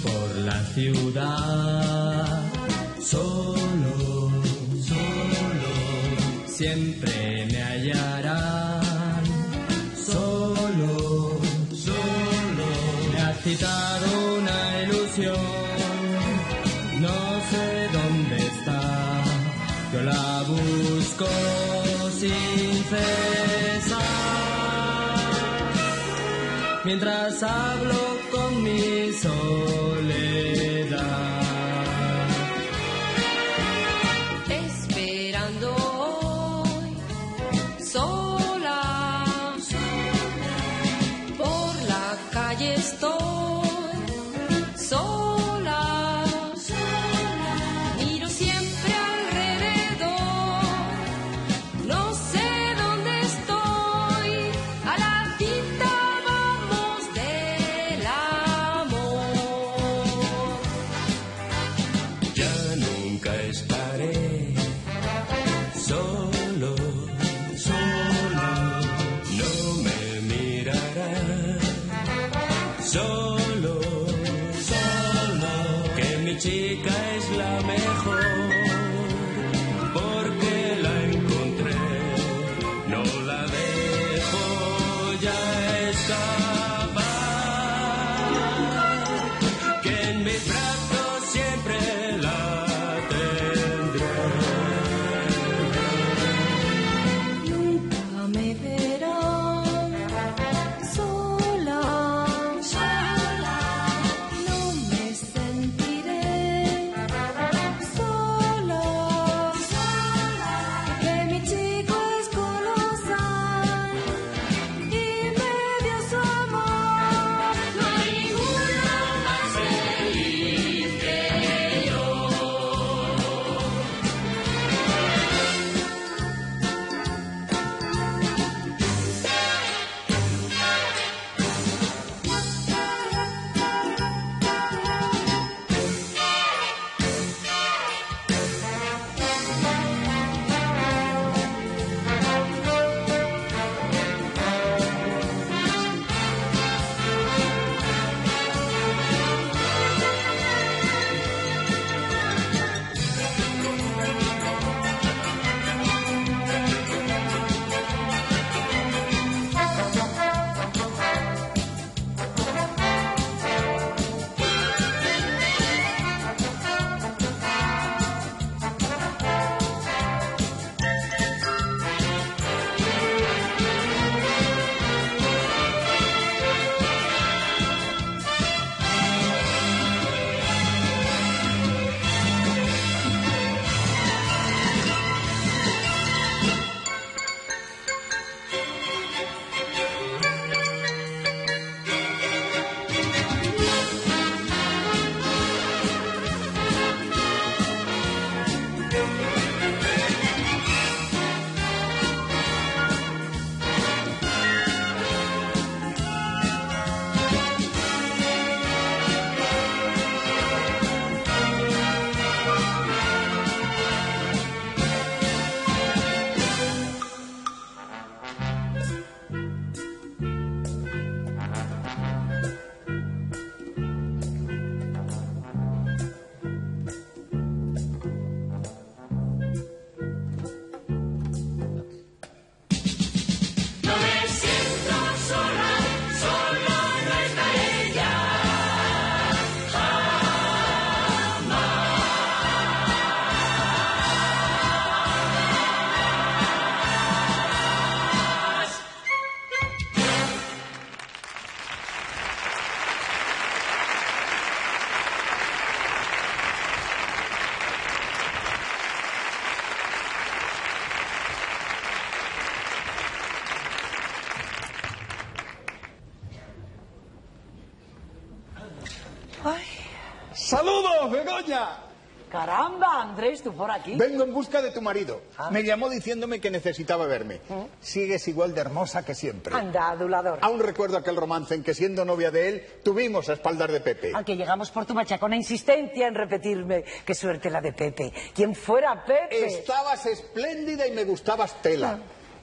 por la ciudad, solo, siempre me hallarán. Solo, me ha citado una ilusión, no sé dónde está, yo la busco sin cesar, mientras hablo con mi soledad. Esperando hoy, sola, por la calle estoy, sola, miro siempre alrededor, no sé dónde estoy, a la cita vamos del amor. Ya nunca estaré solo, no me mirará, solo, que mi chica es la mejor, porque la encontré, no la dejo ya escapar, que en mis brazos siempre la tendré. Nunca me verán sola, no me sentiré sola, que mi chico es colosal y me dio su amor. No hay ninguna más feliz que yo. ¡Saludos, Begoña! Caramba, Andrés, ¿tú por aquí? Vengo en busca de tu marido. Me llamó diciéndome que necesitaba verme. Sigues igual de hermosa que siempre. Anda, adulador. Aún recuerdo aquel romance en que, siendo novia de él, tuvimos a espaldas de Pepe. Aunque llegamos por tu machacona insistencia en repetirme. Qué suerte la de Pepe. ¿Quién fuera Pepe? Estabas espléndida y me gustabas tela.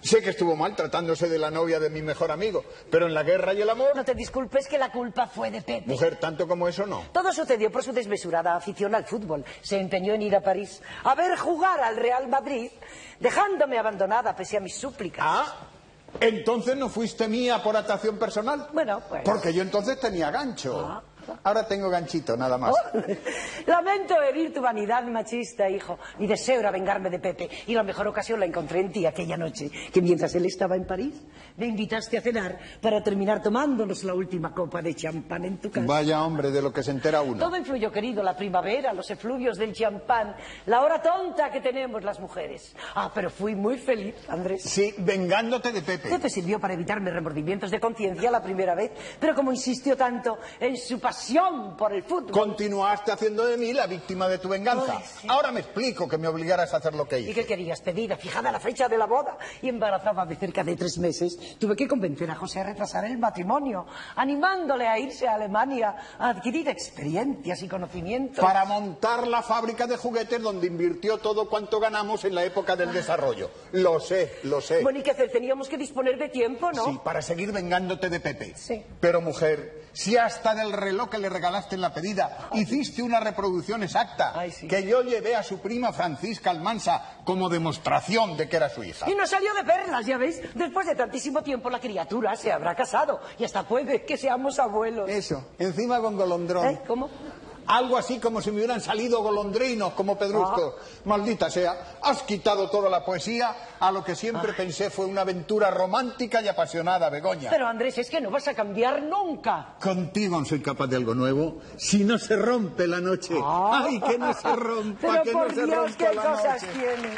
Sé que estuvo mal tratándose de la novia de mi mejor amigo, pero en la guerra y el amor... No te disculpes, que la culpa fue de Pepe. Mujer, tanto como eso no. Todo sucedió por su desmesurada afición al fútbol. Se empeñó en ir a París a ver jugar al Real Madrid, dejándome abandonada pese a mis súplicas. Ah, entonces no fuiste mía por atracción personal. Bueno, pues... Porque yo entonces tenía gancho. Ahora tengo ganchito, nada más. Lamento herir tu vanidad machista, hijo. Mi deseo era vengarme de Pepe. Y la mejor ocasión la encontré en ti aquella noche, que mientras él estaba en París, me invitaste a cenar para terminar tomándonos la última copa de champán en tu casa. Vaya hombre, de lo que se entera uno. Todo influyó, querido, la primavera, los efluvios del champán, la hora tonta que tenemos las mujeres. Ah, pero fui muy feliz, Andrés. Sí, vengándote de Pepe. Pepe sirvió para evitarme remordimientos de conciencia la primera vez, pero como insistió tanto en su pasión por el fútbol... Continuaste haciendo de mí la víctima de tu venganza. Ay, sí. Ahora me explico que me obligaras a hacer lo que hice. ¿Y qué querías? Pedida, fijada la fecha de la boda y embarazada de cerca de 3 meses. Tuve que convencer a José a retrasar el matrimonio, animándole a irse a Alemania a adquirir experiencias y conocimientos. Para montar la fábrica de juguetes donde invirtió todo cuanto ganamos en la época del desarrollo. Lo sé, lo sé. Bueno, ¿y qué hacer? Teníamos que disponer de tiempo, ¿no? Sí, para seguir vengándote de Pepe. Sí. Pero, mujer, si hasta del reloj que le regalaste en la pedida hiciste una reproducción exacta, Ay, sí. que yo llevé a su prima Francisca Almansa como demostración de que era su hija. Y no salió de perlas, ya ves. Después de tantísimo tiempo la criatura se habrá casado y hasta puede que seamos abuelos. Eso, encima con golondrón. ¿Cómo? Algo así como si me hubieran salido golondrinos como Pedrusco. Maldita sea, has quitado toda la poesía a lo que siempre pensé fue una aventura romántica y apasionada, Begoña. Pero Andrés, es que no vas a cambiar nunca. Contigo no soy capaz de algo nuevo si no se rompe la noche. ¡Ay, que no se rompa, Pero que por no se Dios, rompa qué la cosas noche! tienes.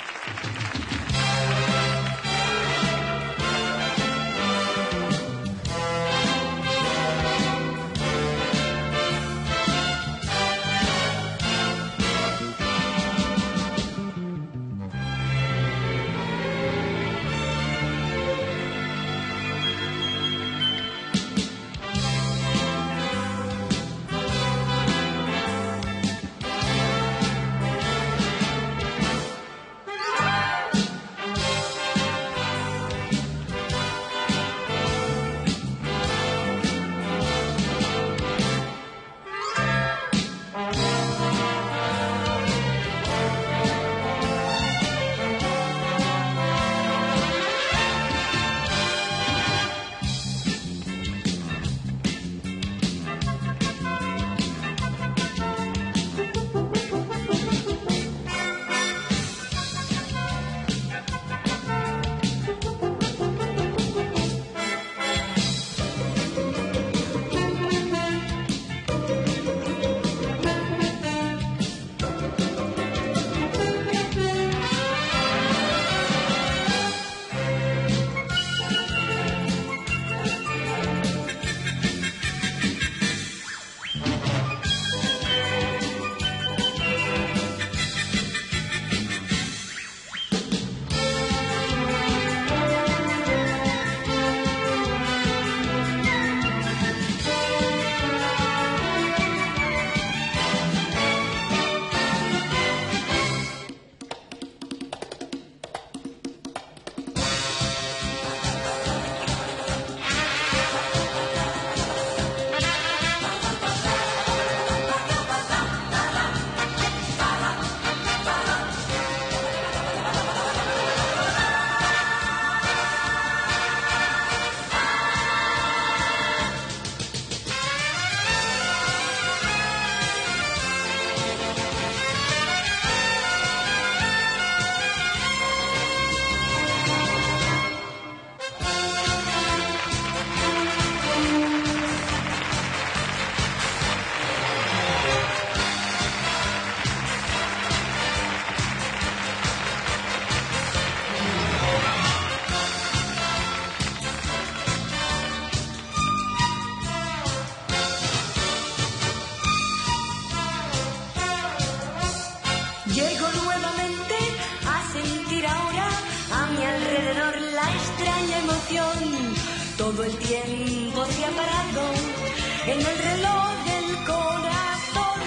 Llego nuevamente a sentir ahora a mi alrededor la extraña emoción. Todo el tiempo se ha parado en el reloj del corazón.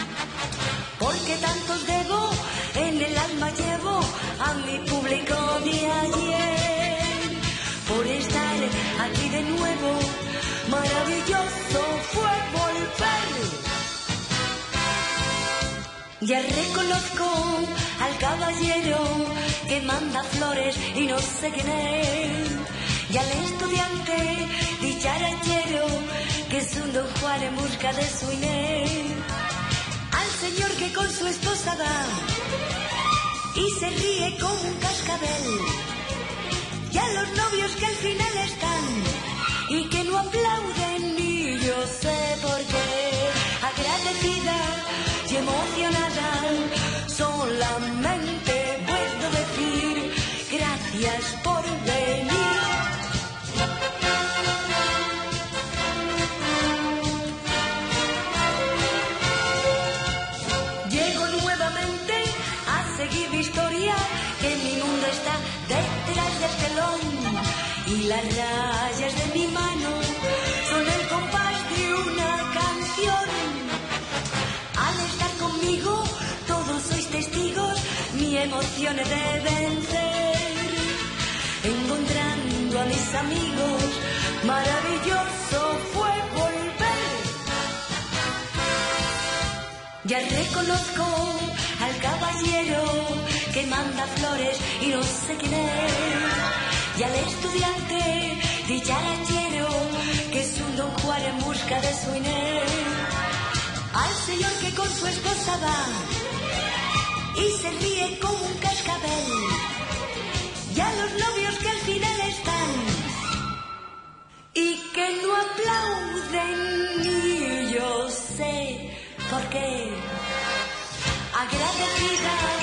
Porque tantos debo, en el alma llevo a mi público de ayer. aquí de nuevo, maravilloso fue volver. Ya reconozco al caballero que manda flores y no sé quién es, y al estudiante dicharachero que es un Don Juan en busca de su Inés, al señor que con su esposa va y se ríe como un cascabel, y a los novios que al final están y que no aplauden ni yo sé por qué. Agradecida y emocionada, solamente puedo decir gracias por venir. Llego nuevamente a seguir mi historia, que mi mundo está detrás del telón, y las rayas de mi mano son el compás de una canción. Al estar conmigo todos sois testigos, mi emoción he de vencer, encontrando a mis amigos, maravilloso fue volver. Ya reconozco al caballero que manda flores y no sé quién es, y al estudiante dicharachero que es un Don Juan en busca de su Inés, al señor que con su esposa va y se ríe como un cascabel, y a los novios que al final están y que no aplauden ni yo sé por qué. Agradecida